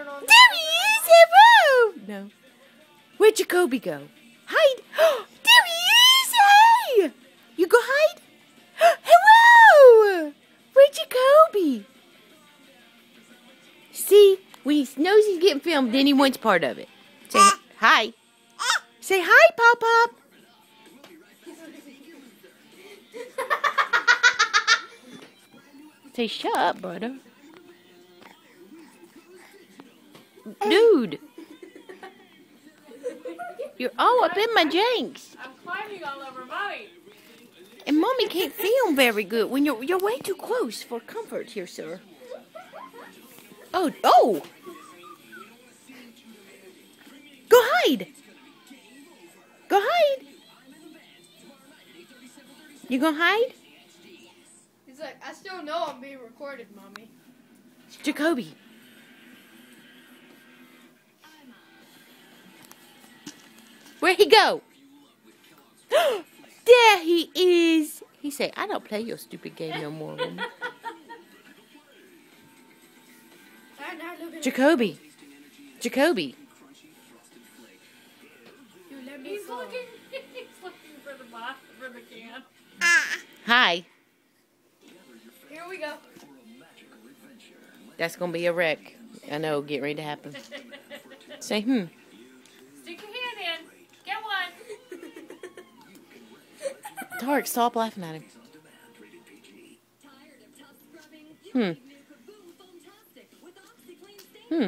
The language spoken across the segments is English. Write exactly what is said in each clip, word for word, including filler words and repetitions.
turn on. There he is! Hello! No. Where'd Jacoby go? Hide! There he is! Hey! You go hide? Hello! Where'd Jacoby? See? When he knows he's getting filmed, then he wants part of it. Say hi. Say hi, Pop Pop. Say shut up, brother. Dude. You're all up in my jinx. I'm climbing all over Mommy. And Mommy can't film very good when you're you're way too close for comfort here, sir. Oh, oh. Go hide. Go hide. You gonna hide? He's like, I still know I'm being recorded, Mommy. Jacoby. Where'd he go? There he is. He said, I don't play your stupid game no more, woman. Jacoby. Jacoby. He's looking, he's looking for the box, for the can. Hi. Here we go. That's going to be a wreck. I know, get ready to happen. Say, hmm. Stick your hand in. Get one. Tarek, stop laughing at him. Hmm. Hmm.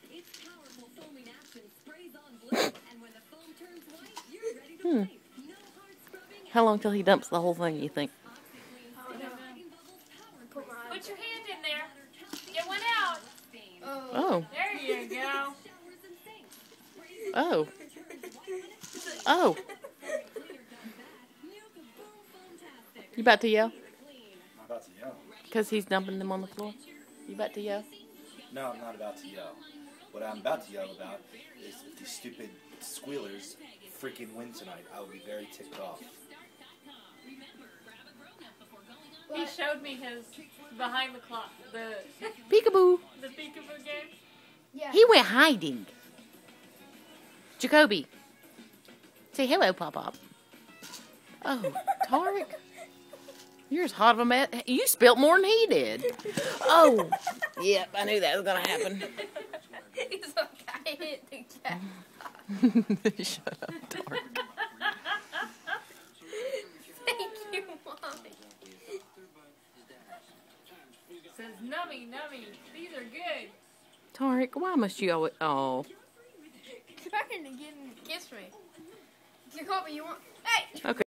Hmm. How long till he dumps the whole thing, you think? Put your hand in there. Get one out. Oh. There you go. Oh. Oh. You about to yell? I'm about to yell. Because he's dumping them on the floor? You about to yell? No, I'm not about to yell. What I'm about to yell about is if these stupid squealers freaking win tonight, I will be very ticked off. He showed me his behind the clock, the Peekaboo. the peekaboo game. Yeah. He went hiding. Jacoby. Say hello, Pop Pop. Oh, Tarek. You're as hot of a mess. You spilt more than he did. Oh. Yep, I knew that was going to happen. He's like, I hit the cat. Shut up, Tarek. Thank you, Mommy. Says nummy, nummy. These are good. Tarek, why must you always... Oh. Trying to get him to kiss me. Jacoby, you want... Hey! Okay.